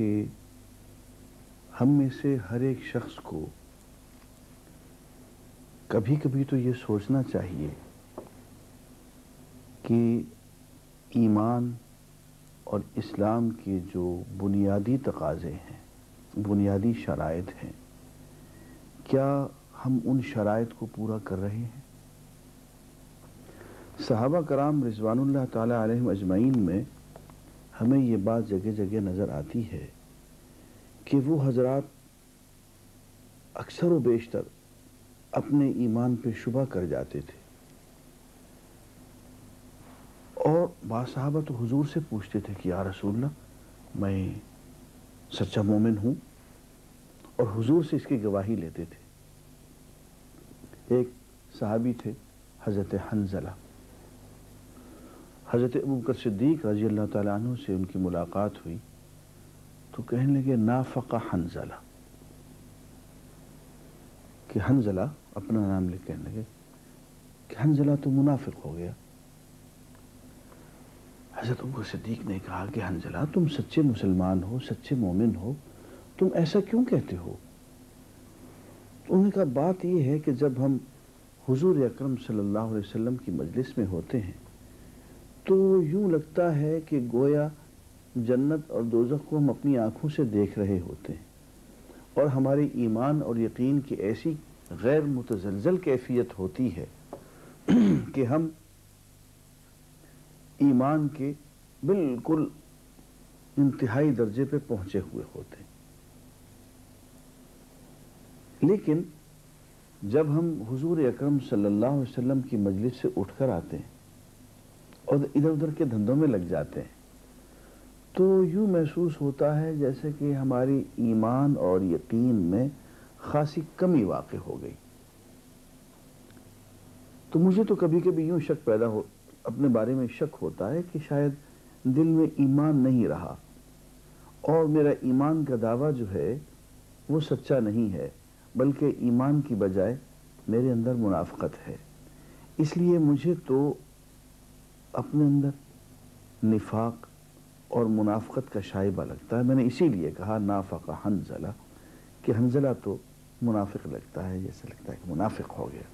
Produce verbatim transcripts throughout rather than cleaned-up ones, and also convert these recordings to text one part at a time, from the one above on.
کہ ہم میں سے ہر ایک شخص کو کبھی کبھی تو یہ سوچنا چاہیے کہ ایمان اور اسلام کے جو بنیادی تقاضے ہیں، بنیادی شرائط ہیں، کیا ہم ان شرائط کو پورا کر رہے ہیں؟ صحابہ کرام رضوان اللہ تعالی علیہم اجمعین میں ہمیں یہ بات جگہ جگہ نظر آتی ہے کہ وہ حضرات اکثر و بیشتر اپنے ایمان پہ شبہ کر جاتے تھے، اور بعض صحابہ تو حضور سے پوچھتے تھے کہ یا رسول اللہ میں سچا مومن ہوں، اور حضور سے اس کی گواہی لیتے تھے۔ ایک صحابی تھے حضرت حنظلہ، حضرت ابوبکر صدیق رضی اللہ تعالیٰ عنہ سے ان کی ملاقات ہوئی تو کہنے لگے نافق حنظلہ، کہ حنظلہ اپنا نام لکھ کہنے لگے کہ حنظلہ تو منافق ہو گیا۔ حضرت ابوبکر صدیق نے کہا کہ حنظلہ تم سچے مسلمان ہو، سچے مومن ہو، تم ایسا کیوں کہتے ہو؟ انہوں نے کہا بات یہ ہے کہ جب ہم حضور اکرم صلی اللہ علیہ وسلم کی مجلس میں ہوتے ہیں تو یوں لگتا ہے کہ گویا جنت اور دوزخ کو ہم اپنی آنکھوں سے دیکھ رہے ہوتے ہیں، اور ہمارے ایمان اور یقین کی ایسی غیر متزلزل کیفیت ہوتی ہے کہ ہم ایمان کے بالکل انتہائی درجے پہ پہنچے ہوئے ہوتے ہیں۔ لیکن جب ہم حضور اکرم صلی اللہ علیہ وسلم کی مجلس سے اٹھ کر آتے ہیں اور ادھر ادھر کے دھندوں میں لگ جاتے ہیں تو یوں محسوس ہوتا ہے جیسے کہ ہماری ایمان اور یقین میں خاصی کمی واقع ہو گئی۔ تو مجھے تو کبھی کبھی یوں شک پیدا ہو اپنے بارے میں شک ہوتا ہے کہ شاید دل میں ایمان نہیں رہا، اور میرا ایمان کا دعویٰ جو ہے وہ سچا نہیں ہے، بلکہ ایمان کی بجائے میرے اندر منافقت ہے۔ اس لیے مجھے تو اپنے اندر نفاق اور منافقت کا شائبہ لگتا ہے۔ میں نے اسی لیے کہا نافق حنظلہ، کہ حنظلہ تو منافق لگتا ہے، جیسے لگتا ہے کہ منافق ہو گیا۔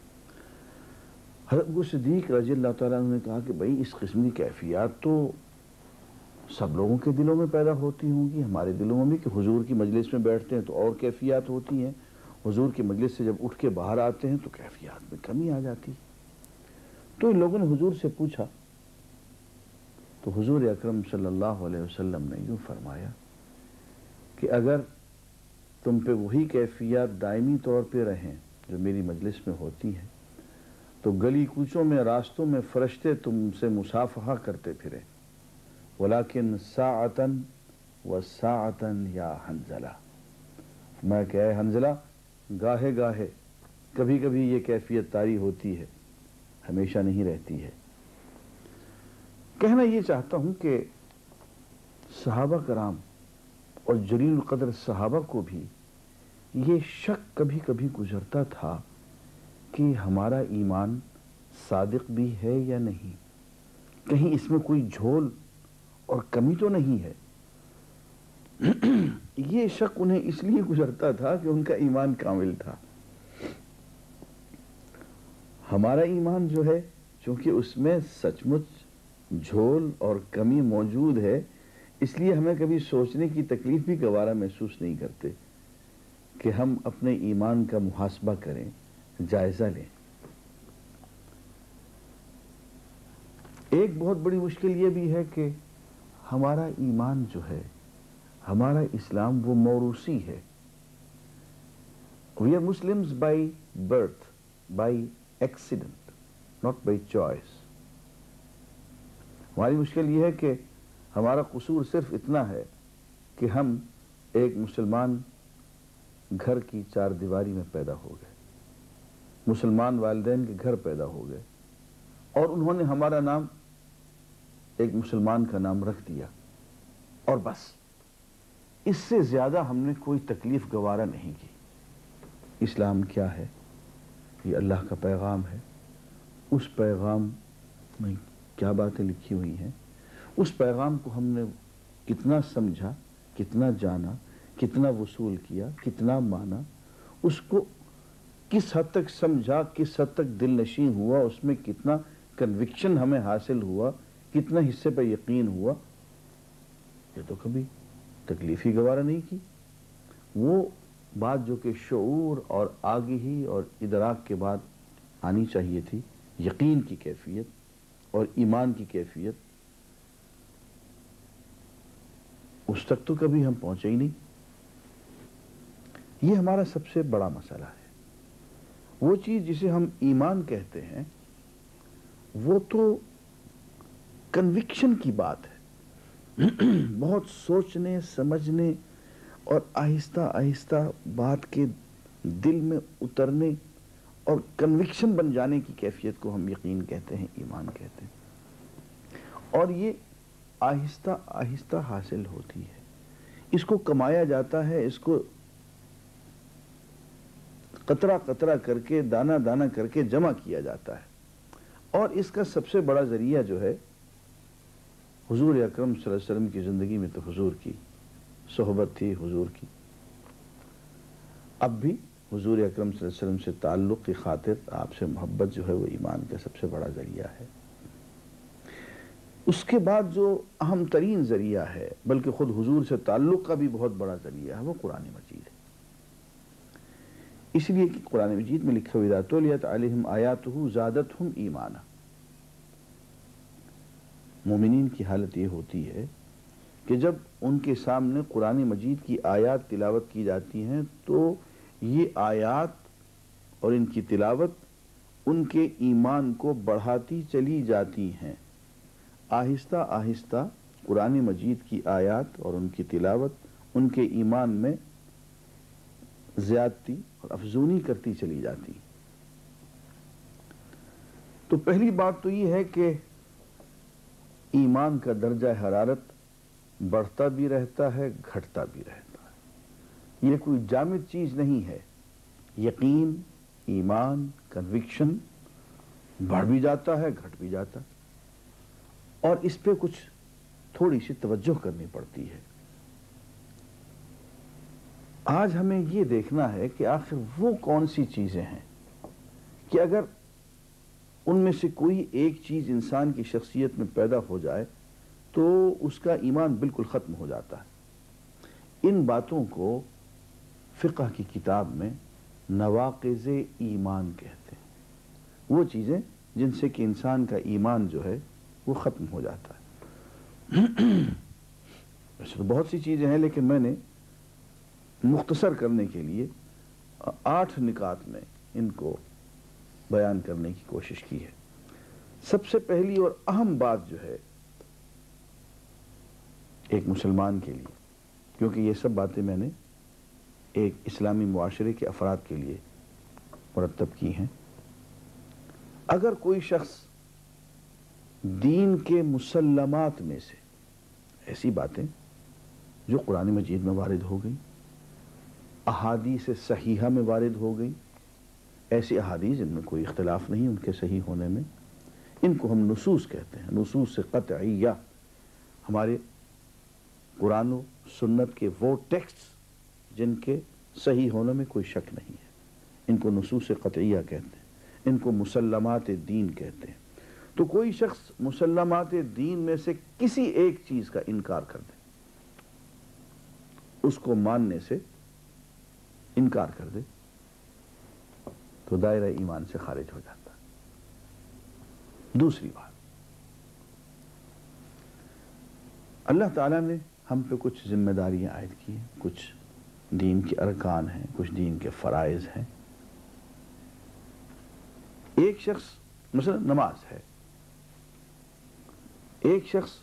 حضرت ابو صدیق رضی اللہ تعالیٰ عنہ نے کہا کہ بھئی اس قسم کی کیفیات تو سب لوگوں کے دلوں میں پیدا ہوتی ہوں گی، ہمارے دلوں میں بھی، کہ حضور کی مجلس میں بیٹھتے ہیں تو اور کیفیات ہوتی ہیں، حضور کی مجلس سے جب اٹھ کے باہر آتے ہیں تو کیفیات میں کمی آ جاتی۔ تو ان لوگوں نے حضور سے پوچھا تو حضور اکرم صلی اللہ علیہ وسلم نے یوں فرمایا کہ اگر تم پہ وہی کیفیات دائمی طور پہ رہیں جو میری مجلس میں ہوتی ہیں تو گلی کوچوں میں، راستوں میں فرشتے تم سے مصافحہ کرتے پھریں، ولیکن ساعتن و ساعتن یا حنظلہ، میں کہ اے حنظلہ گاہے گاہے، کبھی کبھی یہ کیفیت طاری ہوتی ہے، ہمیشہ نہیں رہتی ہے۔ کہنا یہ چاہتا ہوں کہ صحابہ کرام اور جلیل القدر صحابہ کو بھی یہ شک کبھی کبھی گزرتا تھا کہ ہمارا ایمان صادق بھی ہے یا نہیں، کہیں اس میں کوئی جھول اور کمی تو نہیں ہے۔ یہ شک انہیں اس لیے گزرتا تھا کہ ان کا ایمان کامل تھا۔ ہمارا ایمان جو ہے چونکہ اس میں سچ مچ جھول اور کمی موجود ہے، اس لیے ہمیں کبھی سوچنے کی تکلیف بھی گوارا محسوس نہیں کرتے کہ ہم اپنے ایمان کا محاسبہ کریں، جائزہ لیں۔ ایک بہت بڑی مشکل یہ بھی ہے کہ ہمارا ایمان جو ہے، ہمارا اسلام وہ موروثی ہے۔ We are Muslims by birth, by accident, not by choice۔ ہماری مشکل یہ ہے کہ ہمارا قصور صرف اتنا ہے کہ ہم ایک مسلمان گھر کی چار دیواری میں پیدا ہو گئے، مسلمان والدین کے گھر پیدا ہو گئے، اور انہوں نے ہمارا نام ایک مسلمان کا نام رکھ دیا، اور بس اس سے زیادہ ہم نے کوئی تکلیف گوارا نہیں کی۔ اسلام کیا ہے؟ یہ اللہ کا پیغام ہے۔ اس پیغام میں کیا باتیں لکھی ہوئی ہیں، اس پیغام کو ہم نے کتنا سمجھا، کتنا جانا، کتنا وصول کیا، کتنا مانا، اس کو کس حد تک سمجھا، کس حد تک دل نشین ہوا، اس میں کتنا کنوکشن ہمیں حاصل ہوا، کتنا حصے پر یقین ہوا، یہ تو کبھی تکلیف ہی گوارا نہیں کی۔ وہ بات جو کہ شعور اور آگہی اور ادراک کے بعد آنی چاہیے تھی، یقین کی کیفیت اور ایمان کی کیفیت، اس تک تو کبھی ہم پہنچے ہی نہیں۔ یہ ہمارا سب سے بڑا مسئلہ ہے۔ وہ چیز جسے ہم ایمان کہتے ہیں وہ تو کنوکشن کی بات ہے، بہت سوچنے سمجھنے اور آہستہ آہستہ بات کے دل میں اترنے اور کنوکشن بن جانے کی کیفیت کو ہم یقین کہتے ہیں، ایمان کہتے ہیں، اور یہ آہستہ آہستہ حاصل ہوتی ہے۔ اس کو کمایا جاتا ہے، اس کو قطرہ قطرہ کر کے، دانہ دانہ کر کے جمع کیا جاتا ہے، اور اس کا سب سے بڑا ذریعہ جو ہے حضور اکرم صلی اللہ علیہ وسلم کی زندگی میں تو حضور کی صحبت تھی، حضور کی اب بھی حضور اکرم صلی اللہ علیہ وسلم سے تعلق کی خاطر آپ سے محبت جو ہے وہ ایمان کا سب سے بڑا ذریعہ ہے۔ اس کے بعد جو اہم ترین ذریعہ ہے، بلکہ خود حضور سے تعلق کا بھی بہت بڑا ذریعہ ہے، وہ قرآن مجید ہے۔ اس لیے کہ قرآن مجید میں لکھا ہوا اذا تلیت علیہم آیاتہ زادتہم ایمانا، مومنین کی حالت یہ ہوتی ہے کہ جب ان کے سامنے قرآن مجید کی آیات تلاوت کی جاتی ہیں تو یہ آیات اور ان کی تلاوت ان کے ایمان کو بڑھاتی چلی جاتی ہیں۔ آہستہ آہستہ قرآن مجید کی آیات اور ان کی تلاوت ان کے ایمان میں زیادتی اور افزونی کرتی چلی جاتی۔ تو پہلی بات تو یہ ہے کہ ایمان کا درجہ حرارت بڑھتا بھی رہتا ہے، گھٹتا بھی رہتا ہے۔ یہ کوئی جامد چیز نہیں ہے۔ یقین، ایمان، کنوکشن بڑھ بھی جاتا ہے، گھٹ بھی جاتا ہے، اور اس پہ کچھ تھوڑی سی توجہ کرنی پڑتی ہے۔ آج ہمیں یہ دیکھنا ہے کہ آخر وہ کون سی چیزیں ہیں کہ اگر ان میں سے کوئی ایک چیز انسان کی شخصیت میں پیدا ہو جائے تو اس کا ایمان بالکل ختم ہو جاتا ہے۔ ان باتوں کو فقہ کی کتاب میں نواقض ایمان کہتے ہیں، وہ چیزیں جن سے کہ انسان کا ایمان جو ہے وہ ختم ہو جاتا ہے۔ ویسے تو بہت سی چیزیں ہیں، لیکن میں نے مختصر کرنے کے لیے آٹھ نکات میں ان کو بیان کرنے کی کوشش کی ہے۔ سب سے پہلی اور اہم بات جو ہے ایک مسلمان کے لیے، کیونکہ یہ سب باتیں میں نے ایک اسلامی معاشرے کے افراد کے لیے مرتب کی ہیں، اگر کوئی شخص دین کے مسلمات میں سے ایسی باتیں جو قرآن مجید میں وارد ہو گئی، احادیث صحیحہ میں وارد ہو گئی، ایسی احادیث جن میں کوئی اختلاف نہیں ان کے صحیح ہونے میں، ان کو ہم نصوص کہتے ہیں، نصوص قطعیہ، ہمارے قرآن و سنت کے وہ ٹیکسٹ جن کے صحیح ہونے میں کوئی شک نہیں ہے، ان کو نصوص قطعیہ کہتے ہیں، ان کو مسلمات دین کہتے ہیں۔ تو کوئی شخص مسلمات دین میں سے کسی ایک چیز کا انکار کر دے، اس کو ماننے سے انکار کر دے، تو دائرہ ایمان سے خارج ہو جاتا ہے۔ دوسری بات، اللہ تعالیٰ نے ہم پہ کچھ ذمہ داریاں عائد کی ہیں، کچھ دین کے ارکان ہیں، کچھ دین کے فرائض ہیں۔ ایک شخص مثلا نماز ہے، ایک شخص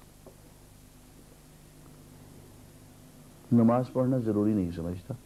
نماز پڑھنا ضروری نہیں سمجھتا،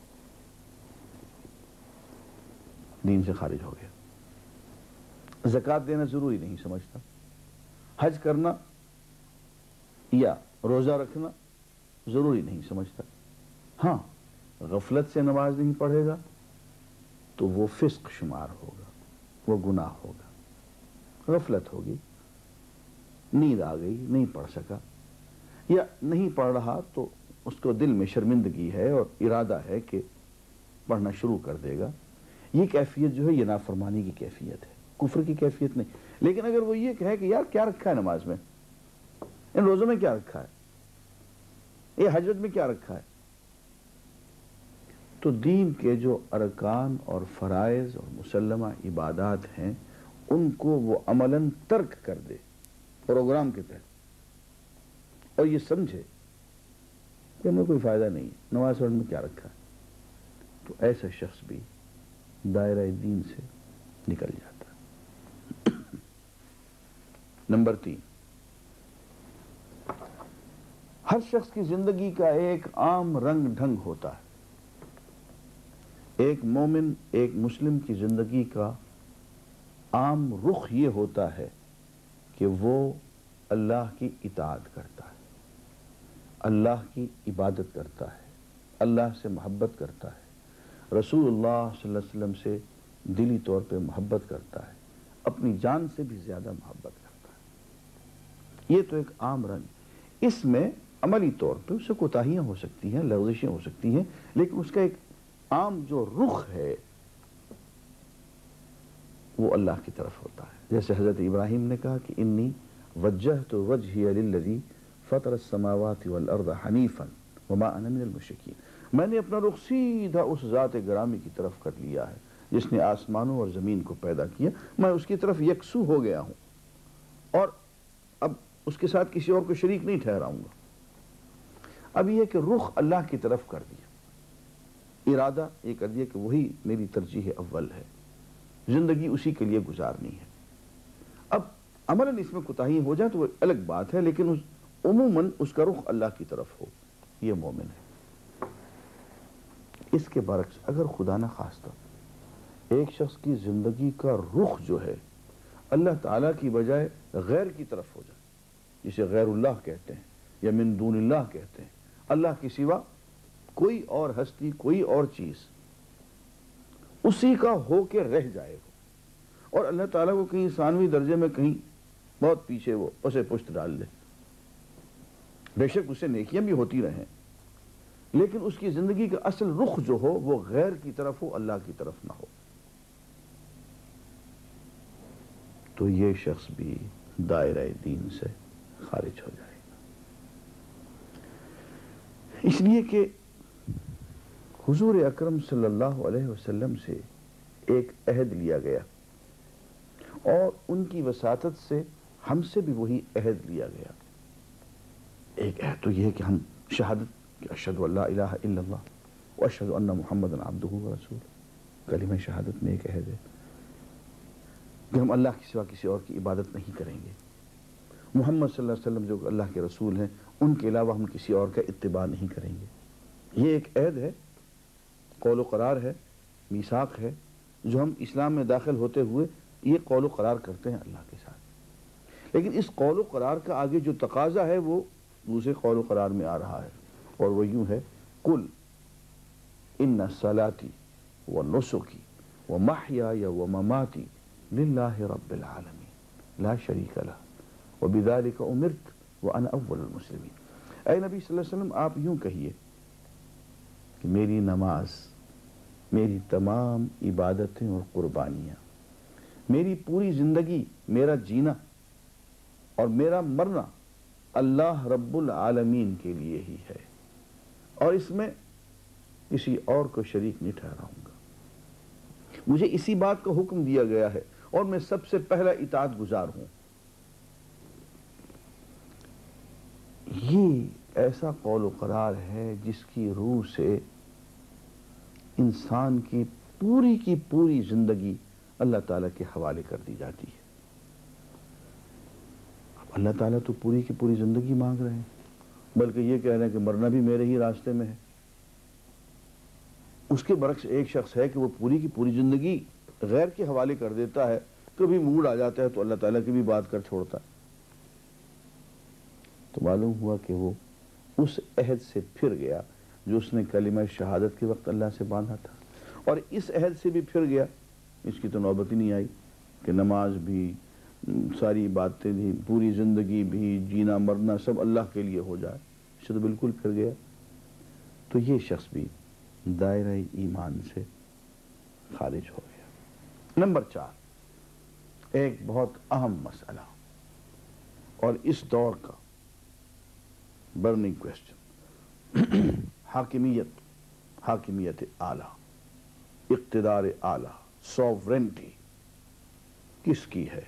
دین سے خارج ہو گیا۔ زکوٰۃ دینا ضروری نہیں سمجھتا، حج کرنا یا روزہ رکھنا ضروری نہیں سمجھتا۔ ہاں، غفلت سے نماز نہیں پڑھے گا تو وہ فسق شمار ہوگا، وہ گناہ ہوگا۔ غفلت ہوگی، نیند آ گئی، نہیں پڑھ سکا، یا نہیں پڑھ رہا تو اس کو دل میں شرمندگی ہے اور ارادہ ہے کہ پڑھنا شروع کر دے گا، یہ کیفیت جو ہے یہ نافرمانی کی کیفیت ہے، کفر کی کیفیت نہیں۔ لیکن اگر وہ یہ کہے کہ یار کیا رکھا ہے نماز میں، ان روزوں میں کیا رکھا ہے، یہ حجت میں کیا رکھا ہے، تو دین کے جو ارکان اور فرائض اور مسلمہ عبادات ہیں ان کو وہ عملاً ترک کر دے پروگرام کے تحت، اور یہ سمجھے کہ ہمیں کوئی فائدہ نہیں ہے، نماز پڑھنے میں کیا رکھا ہے، تو ایسا شخص بھی دائرہ دین سے نکل جاتا ہے۔ نمبر تین، ہر شخص کی زندگی کا ایک عام رنگ ڈھنگ ہوتا ہے۔ ایک مومن، ایک مسلم کی زندگی کا عام رخ یہ ہوتا ہے کہ وہ اللہ کی اطاعت کرتا ہے، اللہ کی عبادت کرتا ہے، اللہ سے محبت کرتا ہے، رسول اللہ صلی اللہ علیہ وسلم سے دلی طور پہ محبت کرتا ہے، اپنی جان سے بھی زیادہ محبت کرتا ہے۔ یہ تو ایک عام رنگ، اس میں عملی طور پہ اس سے کوتاہیاں ہو سکتی ہیں، لغزشیں ہو سکتی ہیں، لیکن اس کا ایک عام جو رخ ہے وہ اللہ کی طرف ہوتا ہے۔ جیسے حضرت ابراہیم نے کہا کہ انی وجہت وجہی للذی فطر السماوات والارض حنیفا وما انا من المشرکین، میں نے اپنا رخ سیدھا اس ذات گرامی کی طرف کر لیا ہے جس نے آسمانوں اور زمین کو پیدا کیا، میں اس کی طرف یکسو ہو گیا ہوں اور اب اس کے ساتھ کسی اور کو شریک نہیں ٹھہراؤں گا۔ اب یہ کہ رخ اللہ کی طرف کر دیا، ارادہ یہ کر دیا کہ وہی میری ترجیح اول ہے، زندگی اسی کے لیے گزارنی ہے۔ اب عملاً اس میں کوتاہی ہو جائے تو وہ الگ بات ہے، لیکن اس عموماً اس کا رخ اللہ کی طرف ہو، یہ مومن ہے۔ اس کے برعکس اگر خدا نہ خواستہ ایک شخص کی زندگی کا رخ جو ہے اللہ تعالیٰ کی بجائے غیر کی طرف ہو جائے، جسے غیر اللہ کہتے ہیں یا من دون اللہ کہتے ہیں، اللہ کے سوا کوئی اور ہستی، کوئی اور چیز اسی کا ہو کے رہ جائے گا، اور اللہ تعالیٰ کو کہیں ثانوی درجے میں کہیں بہت پیچھے وہ اسے پشت ڈال دے، بے شک اسے نیکیاں بھی ہوتی رہیں، لیکن اس کی زندگی کا اصل رخ جو ہو وہ غیر کی طرف ہو، اللہ کی طرف نہ ہو، تو یہ شخص بھی دائرہ دین سے خارج ہو جائے گا۔ اس لیے کہ حضور اکرم صلی اللہ علیہ وسلم سے ایک عہد لیا گیا اور ان کی وساطت سے ہم سے بھی وہی عہد لیا گیا۔ ایک عہد تو یہ ہے کہ ہم شہادت کہ اشہد ان لا الہ الا اللہ واشہد ان محمد عبدہ ورسولہ، کلمہ شہادت میں ایک عہد ہے کہ ہم اللہ کے سوا کسی اور کی عبادت نہیں کریں گے، محمد صلی اللہ علیہ وسلم جو اللہ کے رسول ہیں ان کے علاوہ ہم کسی اور کا اتباع نہیں کریں گے۔ یہ ایک عہد ہے، قول و قرار ہے، میثاق ہے، جو ہم اسلام میں داخل ہوتے ہوئے یہ قول و قرار کرتے ہیں اللہ کے ساتھ۔ لیکن اس قول و قرار کا آگے جو تقاضا ہے وہ دوسرے قول و قرار میں آ رہا ہے، اور وہ یوں ہے، قل ان صلاتی ونسکی ومحیای ومماتی للہ رب العالمین لا شریک لہ وبذلک امرت وانا اول المسلمین۔ اے نبی صلی اللہ علیہ وسلم آپ یوں کہیے کہ میری نماز، میری تمام عبادتیں اور قربانیاں، میری پوری زندگی، میرا جینا اور میرا مرنا اللہ رب العالمین کے لیے ہی ہے، اور اس میں کسی اور کو شریک نہیں ٹھہراؤں گا۔ مجھے اسی بات کا حکم دیا گیا ہے اور میں سب سے پہلا اطاعت گزار ہوں۔ یہ ایسا قول و قرار ہے جس کی روح سے انسان کی پوری کی پوری زندگی اللہ تعالیٰ کے حوالے کر دی جاتی ہے۔ اللہ تعالیٰ تو پوری کی پوری زندگی مانگ رہے ہیں، بلکہ یہ کہہ رہے ہیں کہ مرنا بھی میرے ہی راستے میں ہے۔ اس کے برعکس ایک شخص ہے کہ وہ پوری کی پوری زندگی غیر کے حوالے کر دیتا ہے، کبھی موڈ آ جاتا ہے تو اللہ تعالیٰ کی بھی بات کر چھوڑتا ہے، تو معلوم ہوا کہ وہ اس عہد سے پھر گیا جو اس نے کلمہ شہادت کے وقت اللہ سے باندھا تھا، اور اس عہد سے بھی پھر گیا، اس کی تو نوبت ہی نہیں آئی کہ نماز بھی، ساری باتیں بھی، پوری زندگی بھی، جینا مرنا سب اللہ کے لیے ہو جائے، اس سے تو بالکل پھر گیا۔ تو یہ شخص بھی دائرہ ایمان سے خارج ہو گیا۔ نمبر چار، ایک بہت اہم مسئلہ اور اس دور کا برننگ کویسچن، حاکمیت حاکمیت اعلیٰ، اقتدار اعلیٰ، سوورنٹی کس کی ہے؟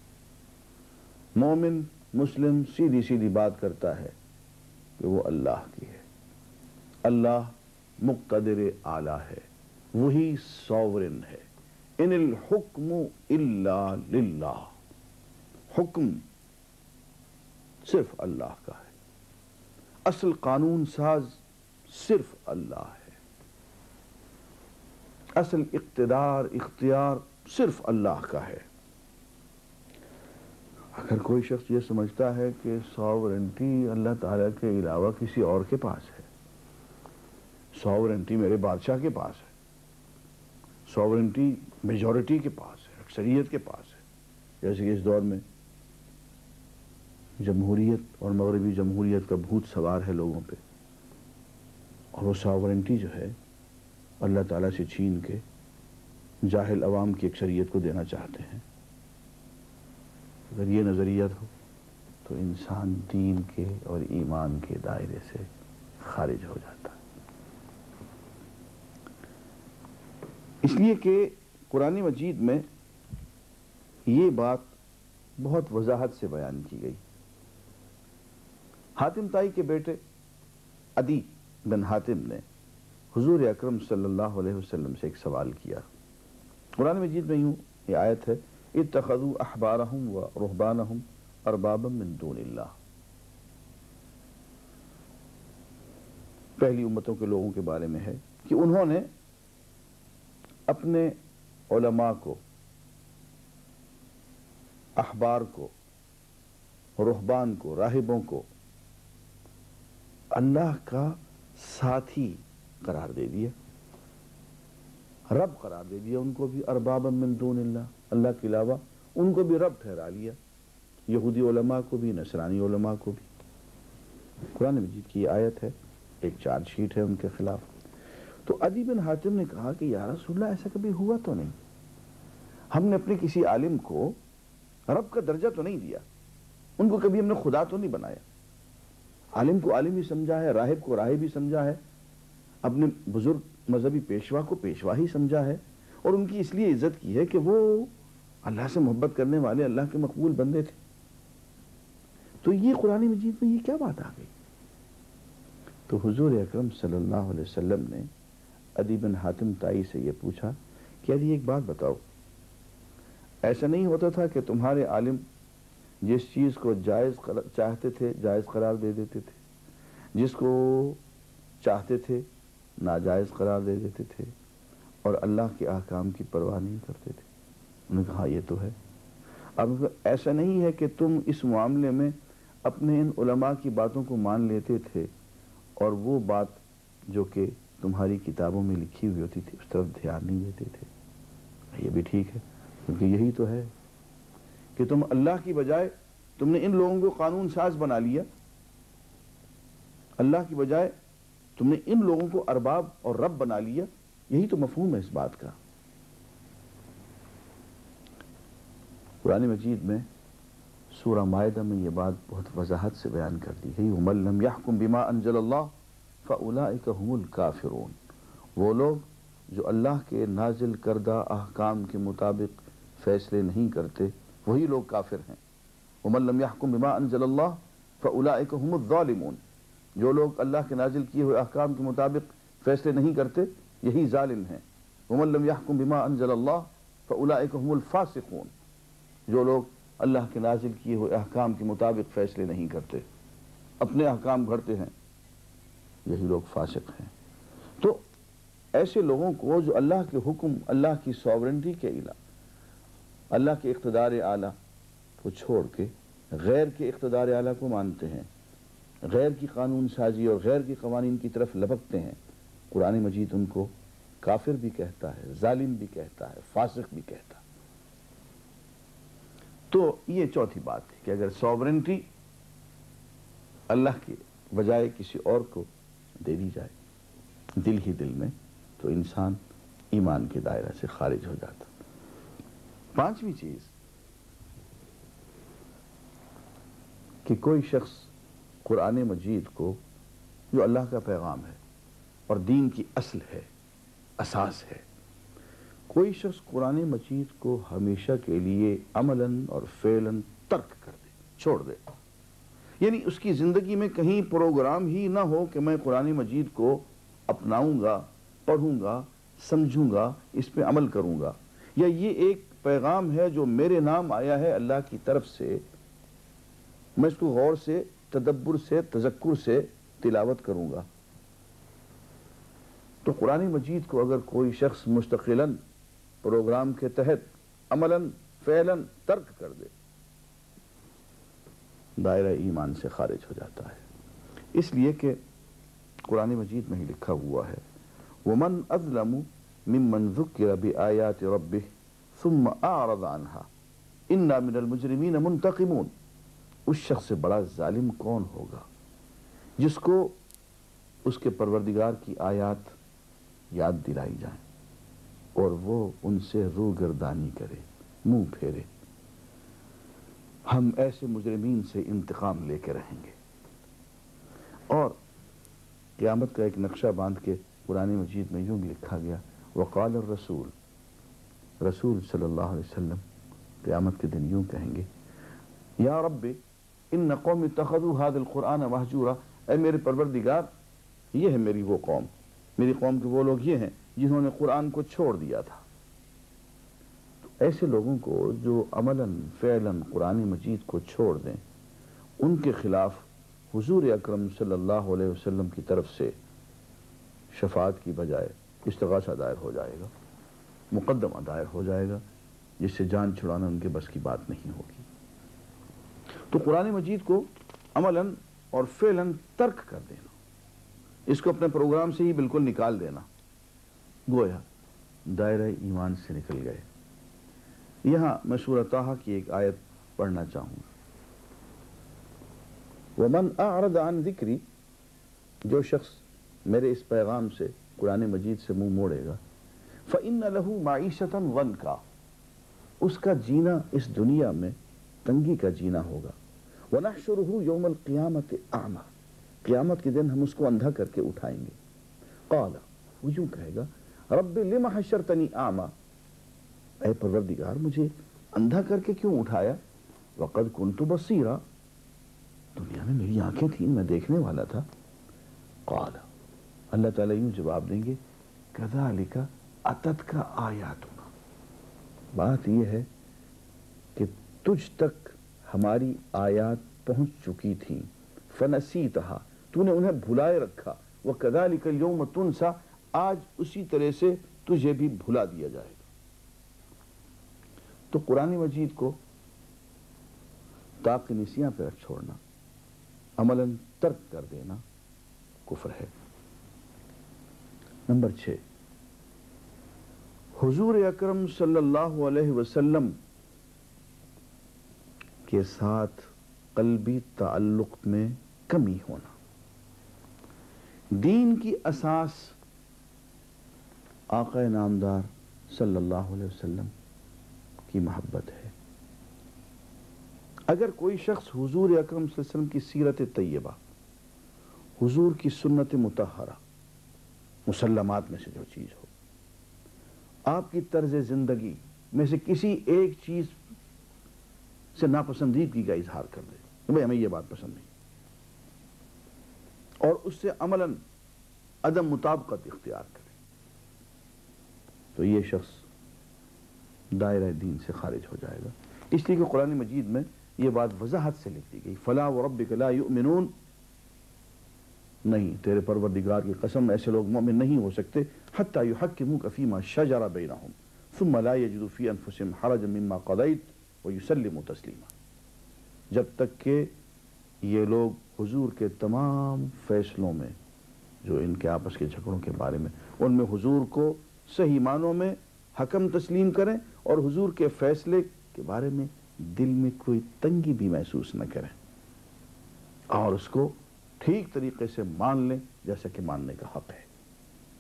مومن مسلم سیدھی سیدھی بات کرتا ہے کہ وہ اللہ کی ہے۔ اللہ مقتدر اعلیٰ ہے، وہی سوورن ہے۔ ان الحکم الا للہ، حکم صرف اللہ کا ہے، اصل قانون ساز صرف اللہ ہے، اصل اقتدار اختیار صرف اللہ کا ہے۔ اگر کوئی شخص یہ سمجھتا ہے کہ سوورنٹی اللہ تعالیٰ کے علاوہ کسی اور کے پاس ہے، سوورنٹی میرے بادشاہ کے پاس ہے، سوورنٹی میجورٹی کے پاس ہے، اکثریت کے پاس ہے، جیسے کہ اس دور میں جمہوریت اور مغربی جمہوریت کا بھوت سوار ہے لوگوں پہ، اور وہ سوورنٹی جو ہے اللہ تعالیٰ سے چھین کے جاہل عوام کی اکثریت کو دینا چاہتے ہیں۔ اگر یہ نظریت ہو تو انسان دین کے اور ایمان کے دائرے سے خارج ہو جاتا ہے، اس لیے کہ قرآن مجید میں یہ بات بہت وضاحت سے بیان کی گئی۔ حاتم طائی کے بیٹے عدی بن حاتم نے حضور اکرم صلی اللہ علیہ وسلم سے ایک سوال کیا۔ قرآن مجید میں یوں یہ آیت ہے، اتخذوا احبارهم ورهبانهم اربابا من دون اللہ۔ پہلی امتوں کے لوگوں کے بارے میں ہے کہ انہوں نے اپنے علماء کو، احبار کو، رہبان کو، راہبوں کو اللہ کا ساتھی قرار دے دیا، رب قرار دے دیا، ان کو بھی اربابا من دون اللہ، اللہ کے علاوہ ان کو بھی رب ٹھہرا لیا، یہودی علماء کو بھی، نصرانی علماء کو بھی۔ قرآن مجید کی یہ آیت ہے، ایک چارج شیٹ ہے ان کے خلاف۔ تو عدی بن حاتم نے کہا کہ یا رسول اللہ ایسا کبھی ہوا تو نہیں، ہم نے اپنے کسی عالم کو رب کا درجہ تو نہیں دیا، ان کو کبھی ہم نے خدا تو نہیں بنایا، عالم کو عالم ہی سمجھا ہے، راہب کو راہب ہی سمجھا ہے، اپنے بزرگ مذہبی پیشوا کو پیشوا ہی سمجھا ہے، اور ان کی اس لیے عزت کی ہے کہ وہ اللہ سے محبت کرنے والے اللہ کے مقبول بندے تھے۔ تو یہ قرآن مجید میں یہ کیا بات آ گئی؟ تو حضور اکرم صلی اللہ علیہ وسلم نے عدی بن حاتم طائی سے یہ پوچھا کہ عدی ایک بات بتاؤ، ایسا نہیں ہوتا تھا کہ تمہارے عالم جس چیز کو جائز چاہتے تھے جائز قرار دے دیتے تھے، جس کو چاہتے تھے ناجائز قرار دے دیتے تھے، اور اللہ کے احکام کی پرواہ نہیں کرتے تھے؟ انہوں نے کہا یہ تو ہے۔ اب ایسا نہیں ہے کہ تم اس معاملے میں اپنے ان علماء کی باتوں کو مان لیتے تھے اور وہ بات جو کہ تمہاری کتابوں میں لکھی ہوئی ہوتی تھی اس طرف دھیان نہیں دیتے تھے؟ یہ بھی ٹھیک ہے، کیونکہ یہی تو ہے کہ تم اللہ کی بجائے تم نے ان لوگوں کو قانون ساز بنا لیا، اللہ کی بجائے تم نے ان لوگوں کو ارباب اور رب بنا لیا، یہی تو مفہوم ہے اس بات کا۔ قرآن مجید میں سورہ مائدہ میں یہ بات بہت وضاحت سے بیان کر دی گئی، وَمَن لَّمْ يَحْكُم بِمَا أَنزَلَ اللَّهُ فَأُولَٰئِكَ هُمُ الْكَافِرُونَ۔ وہ لوگ جو اللہ کے نازل کردہ احکام کے مطابق فیصلے نہیں کرتے وہی لوگ کافر ہیں۔ وَمَن لَّمْ يَحْكُم بِمَا أَنزَلَ اللَّهُ فَأُولَٰئِكَ هُمُ الظَّالِمُونَ۔ جو لوگ اللہ کے نازل کیے ہوئے احکام کے مطابق فیصلے نہیں کرتے یہی ظالم ہیں۔ وَمَن لَّمْ يَحْكُم بِمَا أَنزَلَ اللَّهُ فَأُولَٰئِكَ هُمُ الْفَاسِقُونَ۔ جو لوگ اللہ کے نازل کیے ہوئے احکام کے مطابق فیصلے نہیں کرتے، اپنے احکام گھڑتے ہیں، یہی لوگ فاسق ہیں۔ تو ایسے لوگوں کو جو اللہ کے حکم، اللہ کی سوورنٹی کے علاوہ، اللہ کے اقتدار اعلیٰ کو چھوڑ کے غیر کے اقتدار اعلیٰ کو مانتے ہیں، غیر کی قانون سازی اور غیر کی قوانین کی طرف لپکتے ہیں، قرآن مجید ان کو کافر بھی کہتا ہے، ظالم بھی کہتا ہے، فاسق بھی کہتا ہے۔ تو یہ چوتھی بات ہے کہ اگر سوورنٹی اللہ کے بجائے کسی اور کو دے دی جائے دل ہی دل میں، تو انسان ایمان کے دائرہ سے خارج ہو جاتا۔ پانچویں چیز کہ کوئی شخص قرآن مجید کو، جو اللہ کا پیغام ہے اور دین کی اصل ہے، اساس ہے، کوئی شخص قرآن مجید کو ہمیشہ کے لیے عملاً اور فعلاً ترک کر دے، چھوڑ دے، یعنی اس کی زندگی میں کہیں پروگرام ہی نہ ہو کہ میں قرآن مجید کو اپناؤں گا، پڑھوں گا، سمجھوں گا، اس پہ عمل کروں گا، یا یہ ایک پیغام ہے جو میرے نام آیا ہے اللہ کی طرف سے، میں اس کو غور سے، تدبر سے، تذکر سے تلاوت کروں گا۔ تو قرآن مجید کو اگر کوئی شخص مستقلاً پروگرام کے تحت عملاً فعلاً ترک کر دے، دائرہ ایمان سے خارج ہو جاتا ہے۔ اس لیے کہ قرآن مجید میں ہی لکھا ہوا ہے وَمَنْ أَظْلَمُ مِمَّنْ ذُكِّرَ بِآيَاتِ رَبِّهِ ثُمَّ أَعْرَضَ عَنْهَا إِنَّا مِنَ الْمُجْرِمِينَ مُنْتَقِمُونَ۔ اس شخص سے بڑا ظالم کون ہوگا جس کو اس کے پروردگار کی آیات یاد دلائی جائیں اور وہ ان سے روگردانی کرے، منہ پھیرے۔ ہم ایسے مجرمین سے انتقام لے کے رہیں گے۔ اور قیامت کا ایک نقشہ باندھ کے قرآن مجید میں یوں لکھا گیا وقال الرسول، رسول صلی اللہ علیہ وسلم قیامت کے دن یوں کہیں گے یا رب ان قوم اتخذوا هذا القرآن مہجورا، اے میرے پروردگار یہ ہے میری وہ قوم، میری قوم کے وہ لوگ یہ ہیں جنہوں نے قرآن کو چھوڑ دیا تھا۔ تو ایسے لوگوں کو جو عملاً فعلاً قرآن مجید کو چھوڑ دیں، ان کے خلاف حضور اکرم صلی اللہ علیہ وسلم کی طرف سے شفاعت کی بجائے استغاثہ دائر ہو جائے گا، مقدمہ دائر ہو جائے گا، جس سے جان چھڑانا ان کے بس کی بات نہیں ہوگی۔ تو قرآن مجید کو عملاً اور فعلاً ترک کر دینا، اس کو اپنے پروگرام سے ہی بالکل نکال دینا، گویا دائرہ ایمان سے نکل گئے۔ یہاں میں سورہ طٰہٰ کی ایک آیت پڑھنا چاہوں گا وَمَنْ أَعْرَضَ عَنْ ذِكْرِي، جو شخص میرے اس پیغام سے، قرآن مجید سے منہ موڑے گا، فَإِنَّ لَهُ مَعِيشَةً ضَنْكَا، اس کا جینا اس دنیا میں تنگی کا جینا ہوگا، وَنَحْشُرُهُ يَوْمَ الْقِيَامَةِ أَعْمَى، قیامت کے دن ہم اس کو اندھا کر کے اٹھائیں گے۔ قَالَ، وہ یوں کہے گا رَبِّ لِمَ حَشَّرْتَنِي أَعْمَى، اے پروردگار مجھے اندھا کر کے کیوں اٹھایا، وَقَدْ كُنْتُ بَصِيرًا، دنیا میں میری آنکھیں تھیں، میں دیکھنے والا تھا۔ قال، اللہ تعالیٰ یوں جواب دیں گے کذالک اتتک آیاتنا، بات یہ ہے کہ تجھ تک ہماری آیات پہنچ چکی تھیں، فنسیتہا، تو نے انہیں بھلائے رکھا، وکذالک اليوم تنسا، آج اسی طرح سے تجھے بھی بھلا دیا جائے گا۔ تو قرآن مجید کو طاق نسیاں پہ چھوڑنا، عملاً ترک کر دینا کفر ہے۔ نمبر چھ، حضور اکرم صلی اللہ علیہ وسلم کے ساتھ قلبی تعلق میں کمی ہونا۔ دین کی اساس آقا نامدار صلی اللہ علیہ وسلم کی محبت ہے۔ اگر کوئی شخص حضور اکرم صلی اللہ علیہ وسلم کی سیرت طیبہ، حضور کی سنت مطہرہ، مسلمات میں سے جو چیز ہو، آپ کی طرز زندگی میں سے کسی ایک چیز سے ناپسندیدگی کا اظہار کر دے کہ بھئی ہمیں یہ بات پسند نہیں، اور اس سے عملاً عدم مطابقت اختیار کرے، تو یہ شخص دائرہ دین سے خارج ہو جائے گا۔ اس لیے کہ قرآن مجید میں یہ بات وضاحت سے لکھ دی گئی فَلَا وَرَبِّكَ لَا يُؤْمِنُونَ، نہیں، تیرے پروردگار کی قسم ایسے لوگ مومن نہیں ہو سکتے حَتَّى يُحَكِّمُوكَ فِي مَا شَجَرَ بَيْنَهُمْ ثُمَّ لَا يَجِدُوا فِي أَنفُسِهِمْ حَرَجًا مِمَّا قَضَيْتَ وَيُسَلِّمُوا تَسْلِيمًا، جب تک کہ یہ لوگ حضور کے تمام فیصلوں میں، جو ان کے آپس کے جھگڑوں کے بارے میں، ان میں حضور کو صحیح معنوں میں حکم تسلیم کریں، اور حضور کے فیصلے کے بارے میں دل میں کوئی تنگی بھی محسوس نہ کریں، اور اس کو ٹھیک طریقے سے مان لیں جیسا کہ ماننے کا حق ہے۔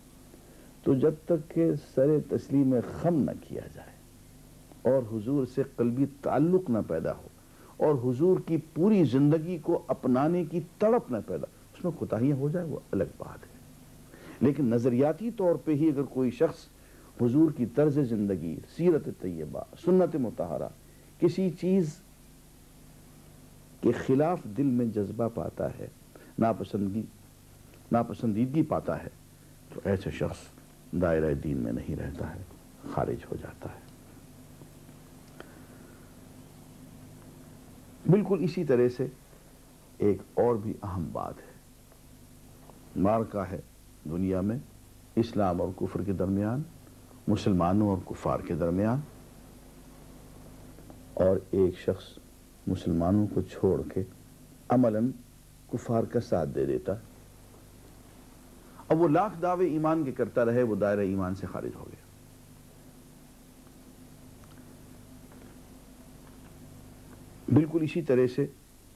تو جب تک کہ سر تسلیم خم نہ کیا جائے اور حضور سے قلبی تعلق نہ پیدا ہو اور حضور کی پوری زندگی کو اپنانے کی تڑپ نہ پیدا، اس میں کوتاہیاں ہو جائے وہ الگ بات ہے۔ لیکن نظریاتی طور پہ ہی اگر کوئی شخص حضور کی طرز زندگی، سیرت طیبہ، سنت مطہرہ، کسی چیز کے خلاف دل میں جذبہ پاتا ہے، ناپسندگی ناپسندیدگی پاتا ہے، تو ایسے شخص دائرہ دین میں نہیں رہتا ہے، خارج ہو جاتا ہے۔ بالکل اسی طرح سے ایک اور بھی اہم بات ہے، معرکہ ہے دنیا میں اسلام اور کفر کے درمیان، مسلمانوں اور کفار کے درمیان، اور ایک شخص مسلمانوں کو چھوڑ کے عملاً کفار کا ساتھ دے دیتا ہے۔ اب وہ لاکھ دعوے ایمان کے کرتا رہے، وہ دائرہ ایمان سے خارج ہو گیا۔ بالکل اسی طرح سے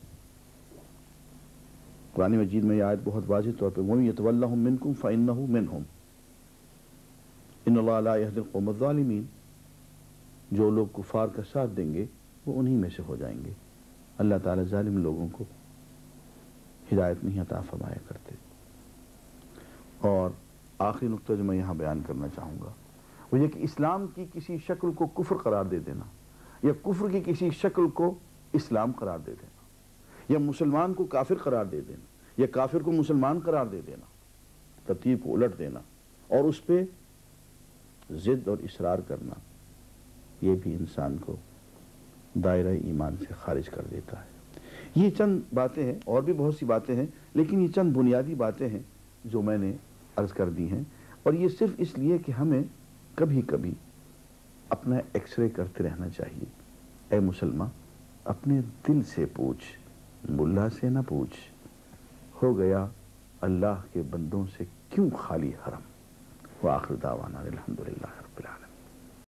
قرآن مجید میں یہ آیت بہت واضح طور پہ وَمَن يَتَوَلَّهُم مِّنكُمْ فَإِنَّهُ مِنْهُمْ إِنَّ اللَّهَ لَا يَهْدِي الْقَوْمَ الظَّالِمِينَ، جو لوگ کفار کا ساتھ دیں گے وہ انہی میں سے ہو جائیں گے، اللہ تعالیٰ ظالم لوگوں کو ہدایت نہیں عطا فرمایا کرتے۔ اور آخری نقطہ جو میں یہاں بیان کرنا چاہوں گا وہ یہ کہ اسلام کی کسی شکل کو کفر قرار دے دینا یا کفر کی کسی شکل کو اسلام قرار دے دینا یا مسلمان کو کافر قرار دے دینا یا کافر کو مسلمان قرار دے دینا، ترتیب کو الٹ دینا اور اس پہ ضد اور اصرار کرنا، یہ بھی انسان کو دائرہ ایمان سے خارج کر دیتا ہے۔ یہ چند باتیں ہیں، اور بھی بہت سی باتیں ہیں، لیکن یہ چند بنیادی باتیں ہیں جو میں نے عرض کر دی ہیں، اور یہ صرف اس لیے کہ ہمیں کبھی کبھی اپنا ایکس رے کرتے رہنا چاہیے۔ اے مسلمان، اپنے دل سے پوچھ، ملا سے نہ پوچھ، ہو گیا اللہ کے بندوں سے کیوں خالی حرم۔ وآخر دعوانا الحمدللہ۔